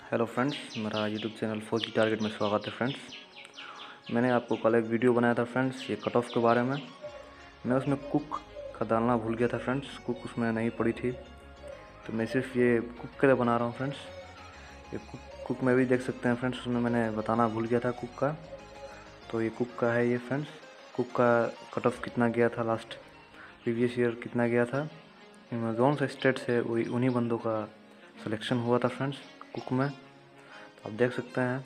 Hello friends, मेरा YouTube channel Fauji target में स्वागत है फ्रेंड्स। मैंने आपको कल एक वीडियो बनाया था फ्रेंड्स, ये कट ऑफ के बारे में। मैं उसमें कुक का डालना भूल गया था फ्रेंड्स, कुक उसमें नहीं पड़ी थी, तो मैं सिर्फ ये कुक के लिए बना रहा हूँ फ्रेंड्स। ये कुक में भी देख सकते हैं फ्रेंड्स, उसमें मैंने बताना भूल गया था कुक का। तो ये कुक का है ये फ्रेंड्स। कुक का कट ऑफ कितना गया था लास्ट प्रीवियस ईयर कितना गया था, जोन से स्टेट से वही उन्हीं बंदों का सिलेक्शन हुआ था फ्रेंड्स कुक में। आप देख सकते हैं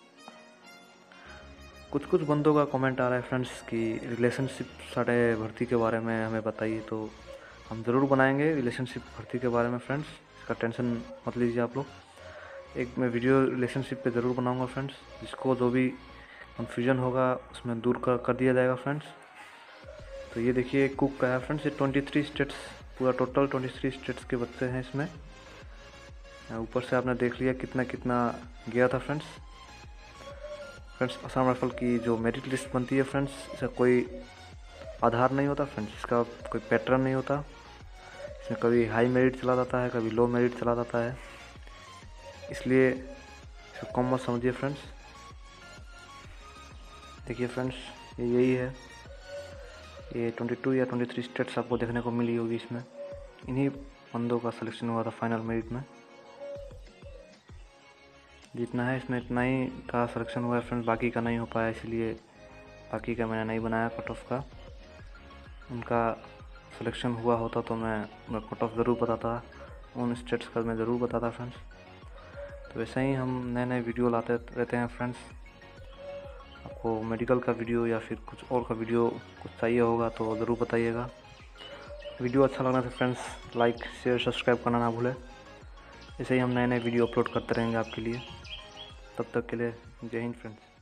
कुछ बंदों का कमेंट आ रहा है फ्रेंड्स कि रिलेशनशिप साढ़े भर्ती के बारे में हमें बताइए, तो हम ज़रूर बनाएंगे रिलेशनशिप भर्ती के बारे में फ्रेंड्स, इसका टेंशन मत लीजिए आप लोग। एक मैं वीडियो रिलेशनशिप पे ज़रूर बनाऊंगा फ्रेंड्स, जिसको जो भी कन्फ्यूजन होगा उसमें दूर कर दिया जाएगा फ्रेंड्स। तो ये देखिए कुक का है फ्रेंड्स, ये 23 स्टेट्स, पूरा टोटल 23 स्टेट्स के बच्चे हैं इसमें। ऊपर से आपने देख लिया कितना कितना गया था फ्रेंड्स। असम राइफल की जो मेरिट लिस्ट बनती है फ्रेंड्स, इसका कोई आधार नहीं होता फ्रेंड्स, इसका कोई पैटर्न नहीं होता। इसमें कभी हाई मेरिट चला जाता है, कभी लो मेरिट चला जाता है, इसलिए इसको कम मत समझिए फ्रेंड्स। देखिए फ्रेंड्स, ये यही है, ये 22 या 23 स्टेट्स आपको देखने को मिली होगी इसमें। इन्हीं बंदों का सिलेक्शन हुआ था फाइनल मेरिट में। जितना है इसमें इतना ही का सिलेक्शन हुआ है फ्रेंड्स, बाकी का नहीं हो पाया, इसलिए बाकी का मैंने नहीं बनाया कट ऑफ का। उनका सिलेक्शन हुआ होता तो मैं कट ऑफ ज़रूर बताता, उन स्टेट्स का मैं ज़रूर बताता फ्रेंड्स। तो वैसे ही हम नए नए वीडियो लाते रहते हैं फ्रेंड्स। आपको मेडिकल का वीडियो या फिर कुछ और का वीडियो कुछ चाहिए होगा तो ज़रूर बताइएगा। वीडियो अच्छा लगने से फ्रेंड्स लाइक शेयर सब्सक्राइब करना ना भूलें। ऐसे ही हम नए नए वीडियो अपलोड करते रहेंगे आपके लिए। तब तक के लिए जय हिंद फ्रेंड्स।